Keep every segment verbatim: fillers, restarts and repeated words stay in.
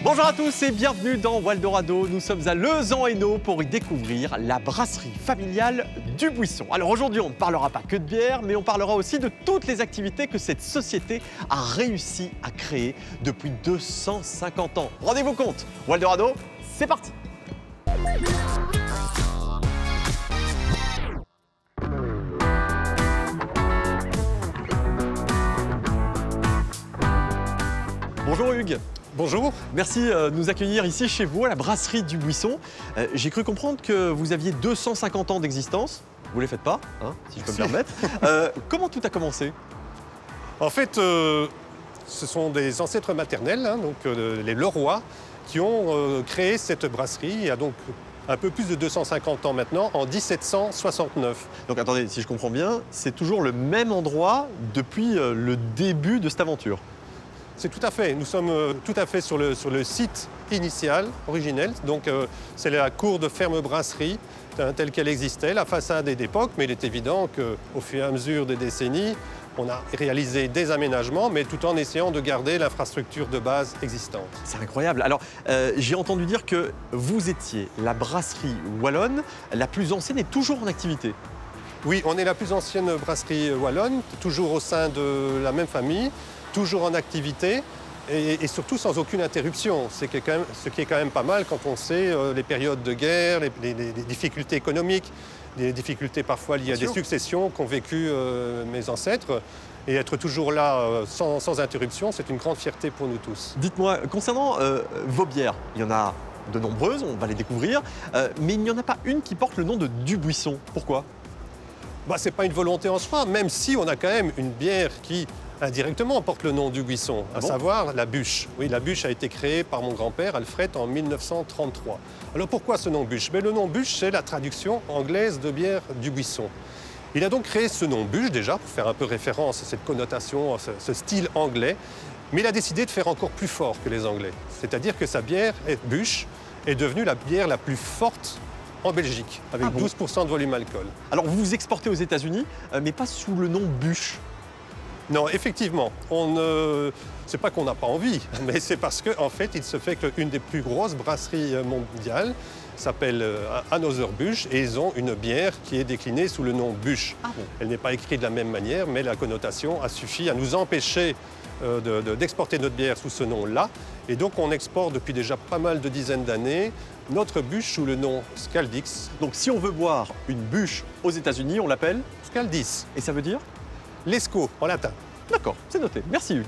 Bonjour à tous et bienvenue dans Waldorado. Nous sommes à Lezan-Hainaut pour y découvrir la brasserie familiale du Buisson. Alors aujourd'hui, on ne parlera pas que de bière, mais on parlera aussi de toutes les activités que cette société a réussi à créer depuis deux cent cinquante ans. Rendez-vous compte, Waldorado, c'est parti! Bonjour Hugues. Bonjour. Merci de nous accueillir ici chez vous, à la brasserie du Buisson. Euh, J'ai cru comprendre que vous aviez deux cent cinquante ans d'existence. Vous ne les faites pas, hein, si je peux me permettre. Euh, comment tout a commencé? En fait, euh, ce sont des ancêtres maternels, hein, donc euh, les Leroy, qui ont euh, créé cette brasserie il y a donc un peu plus de deux cent cinquante ans maintenant, en mille sept cent soixante-neuf. Donc attendez, si je comprends bien, c'est toujours le même endroit depuis euh, le début de cette aventure. C'est tout à fait. Nous sommes euh, tout à fait sur le, sur le site initial, originel. Donc euh, c'est la cour de ferme brasserie hein, telle qu'elle existait. La façade est d'époque, mais il est évident qu'au fur et à mesure des décennies, on a réalisé des aménagements, mais tout en essayant de garder l'infrastructure de base existante. C'est incroyable. Alors, euh, j'ai entendu dire que vous étiez la brasserie wallonne la plus ancienne et toujours en activité. Oui, on est la plus ancienne brasserie wallonne, toujours au sein de la même famille, toujours en activité et, et surtout sans aucune interruption. C'est quand même, ce qui est quand même pas mal quand on sait euh, les périodes de guerre, les, les, les difficultés économiques, les difficultés parfois liées à des successions qu'ont vécues euh, mes ancêtres. Et être toujours là euh, sans, sans interruption, c'est une grande fierté pour nous tous. Dites-moi, concernant euh, vos bières, il y en a de nombreuses, on va les découvrir, euh, mais il n'y en a pas une qui porte le nom de Du Buisson. Pourquoi? Bah, ce n'est pas une volonté en soi, même si on a quand même une bière qui indirectement porte le nom du Buisson, à ah bon savoir la bûche. Oui, la bûche a été créée par mon grand-père Alfred en mille neuf cent trente-trois. Alors pourquoi ce nom bûche? Mais le nom bûche, c'est la traduction anglaise de bière du Buisson. Il a donc créé ce nom bûche déjà pour faire un peu référence à cette connotation, à ce, ce style anglais, mais il a décidé de faire encore plus fort que les Anglais. C'est-à-dire que sa bière bûche est devenue la bière la plus forte en Belgique, avec ah bon douze pour cent de volume alcool. Alors vous vous exportez aux États-Unis, euh, mais pas sous le nom bûche. Non, effectivement, on ne... c'est pas qu'on n'a pas envie, mais c'est parce qu'en en fait, il se fait qu'une des plus grosses brasseries mondiales s'appelle Anheuser-Busch et ils ont une bière qui est déclinée sous le nom Busch. Ah bon. Elle n'est pas écrite de la même manière, mais la connotation a suffi à nous empêcher euh, de, de, d'exporter notre bière sous ce nom-là. Et donc, on exporte depuis déjà pas mal de dizaines d'années notre bûche sous le nom Scaldix. Donc, si on veut boire une bûche aux États-Unis, on l'appelle Scaldis. Et ça veut dire Lescaut, en latin. D'accord, c'est noté. Merci Hugues.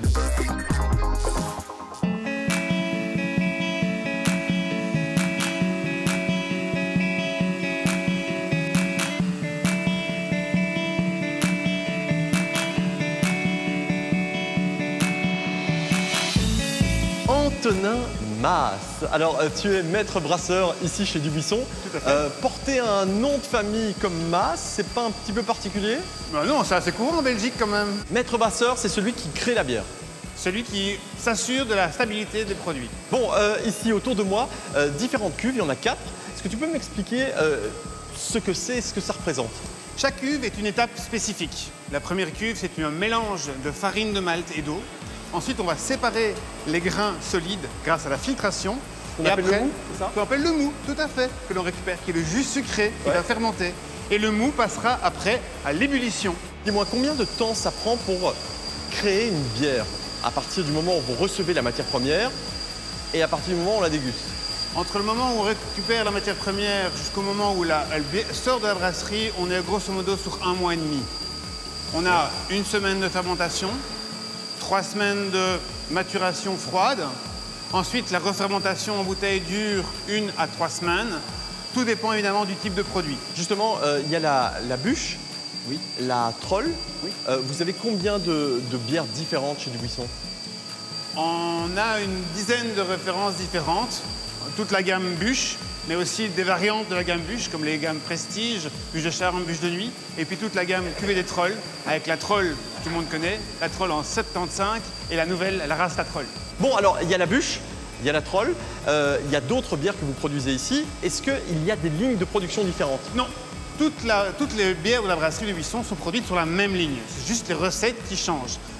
Antonin Masse. Alors, tu es maître brasseur ici chez Du Buisson. Euh, porter un nom de famille comme Masse, c'est pas un petit peu particulier? Ben non, c'est assez courant en Belgique quand même. Maître brasseur, c'est celui qui crée la bière. Celui qui s'assure de la stabilité des produits. Bon, euh, ici autour de moi, euh, différentes cuves, il y en a quatre. Est-ce que tu peux m'expliquer euh, ce que c'est et ce que ça représente? Chaque cuve est une étape spécifique. La première cuve, c'est un mélange de farine de malt et d'eau. Ensuite, on va séparer les grains solides grâce à la filtration. On et appelle après, le mou, c'est ça? qu'on appelle le mou, tout à fait, que l'on récupère, qui est le jus sucré qui ouais. va fermenter. Et le mou passera après à l'ébullition. Dis-moi, combien de temps ça prend pour créer une bière à partir du moment où vous recevez la matière première et à partir du moment où on la déguste? Entre le moment où on récupère la matière première jusqu'au moment où la, elle sort de la brasserie, on est grosso modo sur un mois et demi. On a une semaine de fermentation, trois semaines de maturation froide. Ensuite, la refermentation en bouteille dure une à trois semaines. Tout dépend évidemment du type de produit. Justement, euh, il y a la, la bûche, oui. La troll. Oui. Euh, vous avez combien de, de bières différentes chez Du Buisson? On a une dizaine de références différentes. Toute la gamme bûche, mais aussi des variantes de la gamme bûche, comme les gammes Prestige, bûche de charme, bûche de nuit, et puis toute la gamme cuvée des trolls, avec la troll, que tout le monde connaît, la troll en soixante-quinze, et la nouvelle, la race la troll. Bon, alors, il y a la bûche, il y a la troll, euh, il y a d'autres bières que vous produisez ici. Est-ce qu'il y a des lignes de production différentes? Non. Toute la, toutes les bières de la brasserie du Buisson sont produites sur la même ligne. C'est juste les recettes qui changent.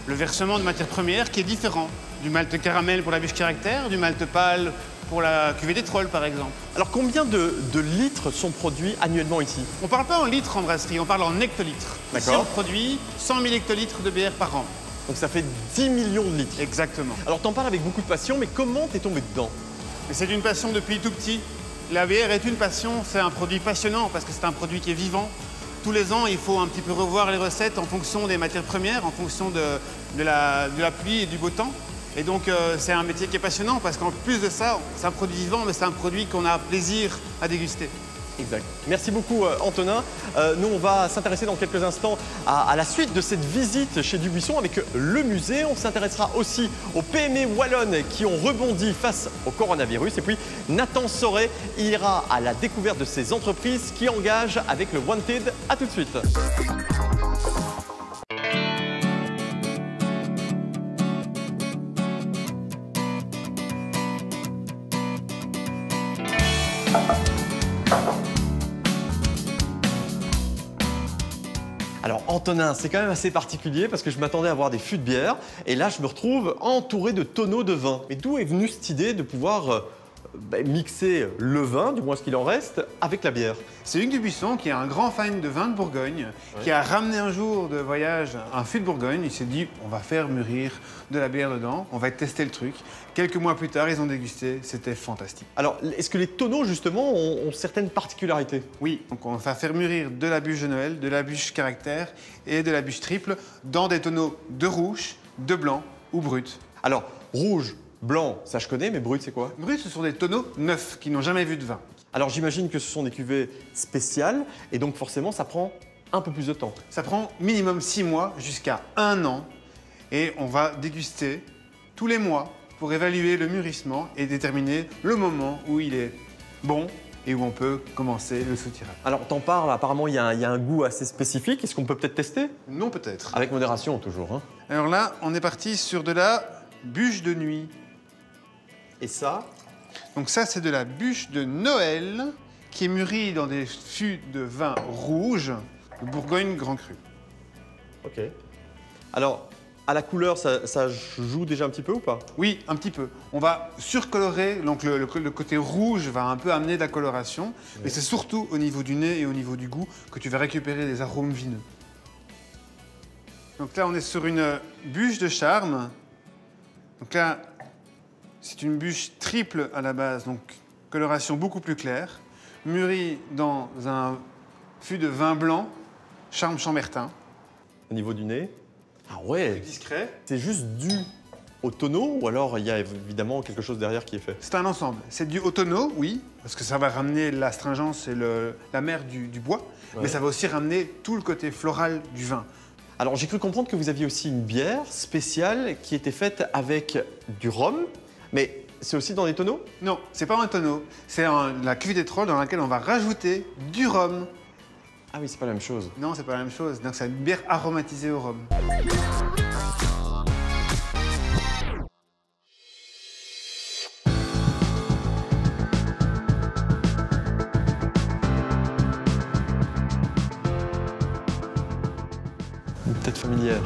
le versement de matières premières qui est différent. Du malt caramel pour la bûche caractère, du malt pâle pour la cuvée des trolls, par exemple. Alors, combien de, de litres sont produits annuellement ici? On ne parle pas en litres en brasserie, on parle en hectolitres. Ici, on produit cent mille hectolitres de bière par an. Donc ça fait dix millions de litres. Exactement. Alors, t'en parles avec beaucoup de passion, mais comment t'es tombé dedans? C'est une passion depuis tout petit. La bière est une passion, c'est un produit passionnant parce que c'est un produit qui est vivant. Tous les ans, il faut un petit peu revoir les recettes en fonction des matières premières, en fonction de, de, la, de la pluie et du beau temps. Et donc, euh, c'est un métier qui est passionnant parce qu'en plus de ça, c'est un produit vivant, mais c'est un produit qu'on a plaisir à déguster. Exact. Merci beaucoup, euh, Antonin. Euh, nous, on va s'intéresser dans quelques instants à, à la suite de cette visite chez Dubuisson avec le musée. On s'intéressera aussi aux P M E wallonnes qui ont rebondi face au coronavirus. Et puis, Nathan Soré ira à la découverte de ces entreprises qui engagent avec le Wanted. À tout de suite. Alors Antonin, c'est quand même assez particulier parce que je m'attendais à voir des fûts de bière et là je me retrouve entouré de tonneaux de vin. Mais d'où est venue cette idée de pouvoir euh, bah, mixer le vin, du moins ce qu'il en reste, avec la bière? C'est Hugues Dubuisson qui est un grand fan de vin de Bourgogne, ouais. qui a ramené un jour de voyage un fût de Bourgogne. Il s'est dit, on va faire mûrir de la bière dedans, on va tester le truc. Quelques mois plus tard, ils ont dégusté, c'était fantastique. Alors, est-ce que les tonneaux, justement, ont, ont certaines particularités? Oui, donc on va faire mûrir de la bûche de Noël, de la bûche caractère et de la bûche triple dans des tonneaux de rouge, de blanc ou brut. Alors, rouge, blanc, ça je connais, mais brut, c'est quoi? Brut, ce sont des tonneaux neufs qui n'ont jamais vu de vin. Alors, j'imagine que ce sont des cuvées spéciales et donc forcément, ça prend un peu plus de temps. Ça prend minimum six mois jusqu'à un an et on va déguster tous les mois pour évaluer le mûrissement et déterminer le moment où il est bon et où on peut commencer le soutirage. Alors, t'en parles, apparemment, il y, y a un goût assez spécifique. Est-ce qu'on peut peut-être tester? Non, peut-être. Avec modération, toujours. Hein. Alors là, on est parti sur de la bûche de nuit. Et ça? Donc ça, c'est de la bûche de Noël qui est mûrie dans des fûts de vin rouge de Bourgogne Grand Cru. Ok. Alors, à la couleur, ça, ça joue déjà un petit peu ou pas? Oui, un petit peu. On va surcolorer, donc le, le, le côté rouge va un peu amener de la coloration, oui. mais c'est surtout au niveau du nez et au niveau du goût que tu vas récupérer des arômes vineux. Donc là, on est sur une bûche de charme. Donc là, c'est une bûche triple à la base, donc coloration beaucoup plus claire, mûrie dans un fût de vin blanc, charme chambertin. Au niveau du nez? Ah ouais, discret. C'est juste dû au tonneau ou alors il y a évidemment quelque chose derrière qui est fait? C'est un ensemble. C'est dû au tonneau, oui, parce que ça va ramener l'astringence et le, la mer du, du bois, ouais. mais ça va aussi ramener tout le côté floral du vin. Alors j'ai cru comprendre que vous aviez aussi une bière spéciale qui était faite avec du rhum, mais c'est aussi dans des tonneaux? Non, c'est pas un tonneau. C'est la cuvée des trolls dans laquelle on va rajouter du rhum. Ah oui, c'est pas la même chose. Non, c'est pas la même chose. Donc c'est une bière aromatisée au rhum. Une tête familière.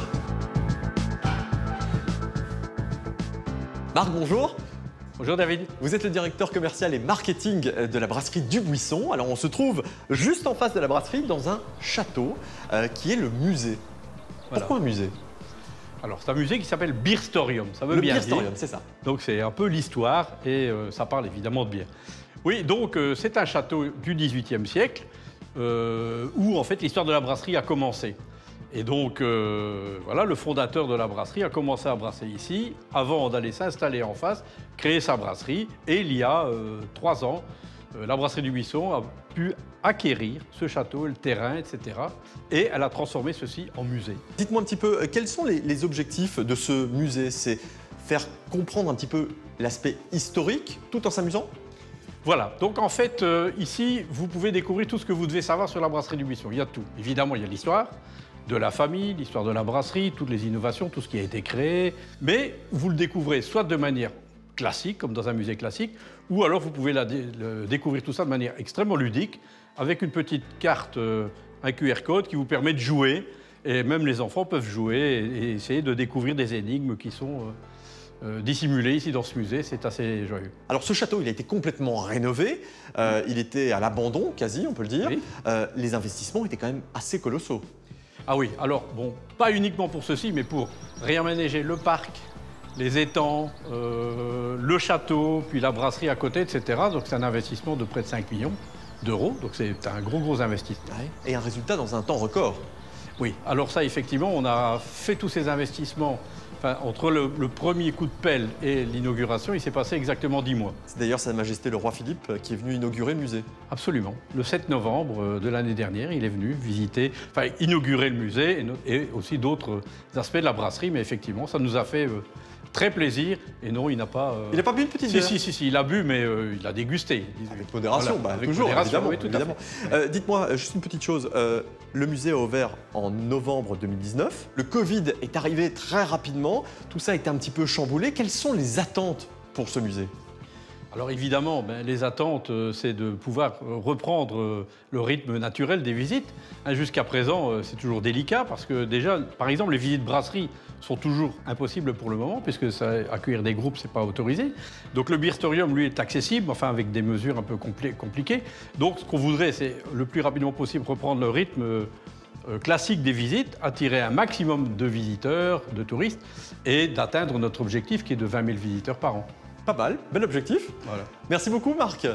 Marc, bonjour. Bonjour David. Vous êtes le directeur commercial et marketing de la brasserie Dubuisson. Alors on se trouve juste en face de la brasserie dans un château euh, qui est le musée. Voilà. Pourquoi un musée? Alors c'est un musée qui s'appelle Beerstorium, ça veut le bien dire. Beerstorium, c'est ça. Donc c'est un peu l'histoire et euh, ça parle évidemment de bière. Oui, donc euh, c'est un château du dix-huitième siècle euh, où en fait l'histoire de la brasserie a commencé. Et donc, euh, voilà, le fondateur de la brasserie a commencé à brasser ici avant d'aller s'installer en face, créer sa brasserie. Et il y a euh, trois ans, euh, la brasserie Dubuisson a pu acquérir ce château, le terrain, et cetera. Et elle a transformé ceci en musée. Dites-moi un petit peu, quels sont les, les objectifs de ce musée? C'est faire comprendre un petit peu l'aspect historique tout en s'amusant? Voilà, donc en fait, euh, ici, vous pouvez découvrir tout ce que vous devez savoir sur la brasserie Dubuisson. Il y a tout. Évidemment, il y a l'histoire de la famille, l'histoire de la brasserie, toutes les innovations, tout ce qui a été créé. Mais vous le découvrez soit de manière classique, comme dans un musée classique, ou alors vous pouvez la dé le découvrir tout ça de manière extrêmement ludique, avec une petite carte, euh, un Q R code qui vous permet de jouer Et même les enfants peuvent jouer et, et essayer de découvrir des énigmes qui sont euh, euh, dissimulées ici dans ce musée. C'est assez joyeux. Alors ce château, il a été complètement rénové. Euh, il était à l'abandon, quasi, on peut le dire. Oui. Euh, les investissements étaient quand même assez colossaux. Ah oui, alors bon, pas uniquement pour ceci, mais pour réaménager le parc, les étangs, euh, le château, puis la brasserie à côté, et cetera. Donc c'est un investissement de près de cinq millions d'euros. Donc c'est un gros, gros investissement. Ouais. Et un résultat dans un temps record. Oui, alors ça, effectivement, on a fait tous ces investissements. Enfin, entre le, le premier coup de pelle et l'inauguration, il s'est passé exactement dix mois. C'est d'ailleurs Sa Majesté le roi Philippe qui est venu inaugurer le musée. Absolument. Le sept novembre de l'année dernière, il est venu visiter, enfin inaugurer le musée et, no et aussi d'autres aspects de la brasserie. Mais effectivement, ça nous a fait euh, très plaisir. Et non, il n'a pas... Euh... Il n'a pas bu une petite si, bière? Si, si, si, il a bu, mais euh, il a dégusté. Avec modération, voilà, bah, avec toujours, modération, évidemment. oui, tout évidemment. Euh, Dites-moi, juste une petite chose. Euh, le musée a ouvert en novembre deux mille dix-neuf. Le Covid est arrivé très rapidement. Tout ça a été un petit peu chamboulé. Quelles sont les attentes pour ce musée? Alors évidemment, ben, les attentes, euh, c'est de pouvoir euh, reprendre euh, le rythme naturel des visites. Hein, jusqu'à présent, euh, c'est toujours délicat parce que déjà, par exemple, les visites brasserie sont toujours impossibles pour le moment puisque ça, accueillir des groupes, c'est pas autorisé. Donc le Beerstorium, lui, est accessible, enfin avec des mesures un peu compli compliquées. Donc ce qu'on voudrait, c'est le plus rapidement possible reprendre le rythme euh, euh, classique des visites, attirer un maximum de visiteurs, de touristes et d'atteindre notre objectif qui est de vingt mille visiteurs par an. Pas mal, bel objectif. Voilà. Merci beaucoup Marc.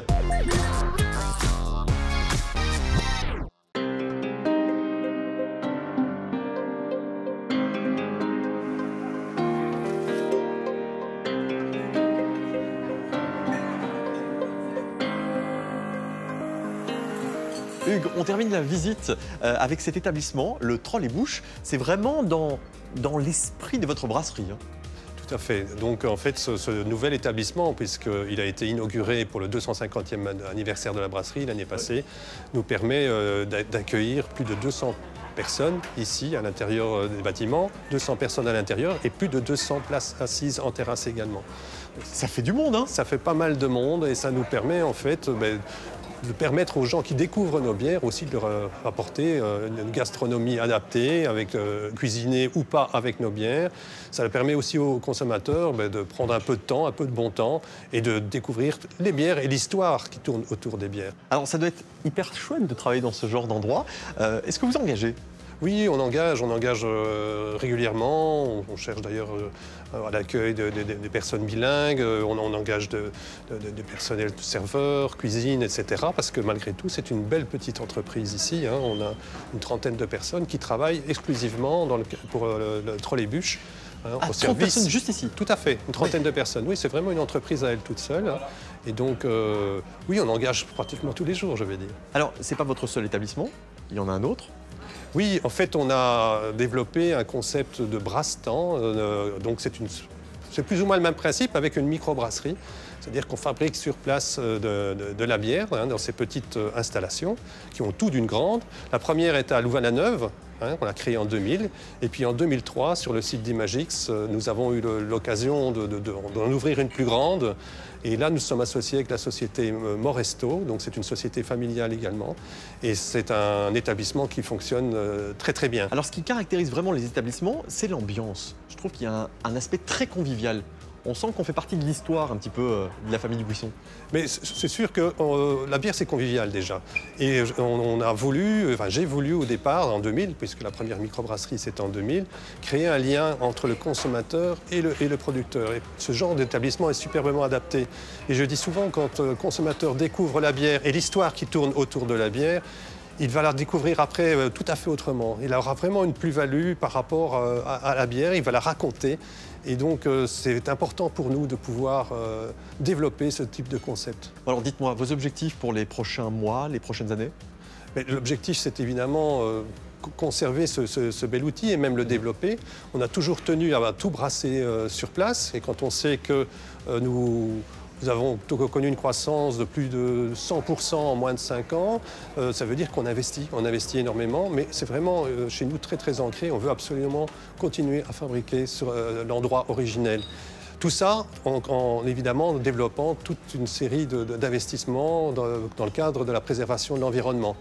Hugues, on termine la visite euh, avec cet établissement, le Troll et Bouche. C'est vraiment dans, dans l'esprit de votre brasserie. Hein. Tout à fait. Donc en fait, ce, ce nouvel établissement, puisqu'il a été inauguré pour le deux cent cinquantième anniversaire de la brasserie l'année passée, ouais. nous permet euh, d'accueillir plus de deux cents personnes ici à l'intérieur des bâtiments, deux cents personnes à l'intérieur et plus de deux cents places assises en terrasse également. Ça fait du monde, hein? Ça fait pas mal de monde et ça nous permet en fait ben, de permettre aux gens qui découvrent nos bières aussi de leur apporter une gastronomie adaptée, avec euh, cuisiner ou pas avec nos bières. Ça permet aussi aux consommateurs ben, de prendre un peu de temps, un peu de bon temps et de découvrir les bières et l'histoire qui tourne autour des bières. Alors ça doit être hyper chouette de travailler dans ce genre d'endroit. Euh, Est-ce que vous engagez? Oui, on engage, on engage euh, régulièrement. On, on cherche d'ailleurs euh, à l'accueil de, de, de, de personnes bilingues. On, on engage de, de, de, de personnel de serveurs, cuisine, et cetera. Parce que malgré tout, c'est une belle petite entreprise ici. Hein. On a une trentaine de personnes qui travaillent exclusivement dans le, pour le, le Troll et Bouche. Hein, ah, au trente service. Personnes juste ici? Tout à fait, une trentaine oui. de personnes. Oui, c'est vraiment une entreprise à elle toute seule. Voilà. Et donc, euh, oui, on engage pratiquement tous les jours, je vais dire. Alors, c'est pas votre seul établissement, il y en a un autre? Oui, en fait, on a développé un concept de brasse-temps. Euh, donc, c'est plus ou moins le même principe avec une microbrasserie. C'est-à-dire qu'on fabrique sur place de, de, de la bière hein, dans ces petites installations qui ont tout d'une grande. La première est à Louvain-la-Neuve. Hein, on l'a créé en deux mille. Et puis en deux mille trois, sur le site d'Imagix, nous avons eu l'occasion d'en de, de, de, ouvrir une plus grande. Et là, nous sommes associés avec la société Moresto, donc c'est une société familiale également. Et c'est un établissement qui fonctionne très très bien. Alors ce qui caractérise vraiment les établissements, c'est l'ambiance. Je trouve qu'il y a un, un aspect très convivial. On sent qu'on fait partie de l'histoire un petit peu euh, de la famille Dubuisson. Mais c'est sûr que euh, la bière, c'est convivial déjà. Et on, on a voulu, enfin j'ai voulu au départ, en deux mille, puisque la première microbrasserie c'était en deux mille, créer un lien entre le consommateur et le, et le producteur. Et ce genre d'établissement est superbement adapté. Et je dis souvent, quand le consommateur découvre la bière et l'histoire qui tourne autour de la bière, il va la découvrir après euh, tout à fait autrement. Il aura vraiment une plus-value par rapport euh, à, à la bière, il va la raconter. Et donc, euh, c'est important pour nous de pouvoir euh, développer ce type de concept. Alors, dites-moi, vos objectifs pour les prochains mois, les prochaines années? L'objectif, c'est évidemment euh, conserver ce, ce, ce bel outil et même le développer. On a toujours tenu à tout brasser euh, sur place. Et quand on sait que euh, nous... Nous avons connu une croissance de plus de cent pour cent en moins de cinq ans. Euh, ça veut dire qu'on investit, on investit énormément, mais c'est vraiment euh, chez nous très très ancré. On veut absolument continuer à fabriquer sur euh, l'endroit originel. Tout ça en, en évidemment développant toute une série d'investissements dans, dans le cadre de la préservation de l'environnement.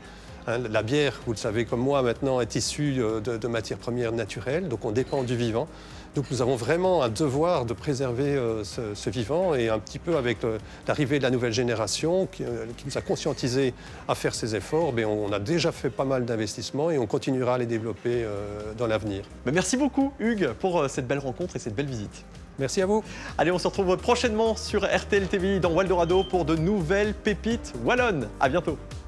Hein, la bière, vous le savez comme moi maintenant, est issue de, de matières premières naturelles, donc on dépend du vivant. Donc nous avons vraiment un devoir de préserver euh, ce, ce vivant et un petit peu avec l'arrivée de la nouvelle génération qui, euh, qui nous a conscientisés à faire ces efforts, mais on, on a déjà fait pas mal d'investissements et on continuera à les développer euh, dans l'avenir. Merci beaucoup Hugues pour euh, cette belle rencontre et cette belle visite. Merci à vous. Allez, on se retrouve prochainement sur R T L T V dans Waldorado pour de nouvelles pépites wallonnes. À bientôt.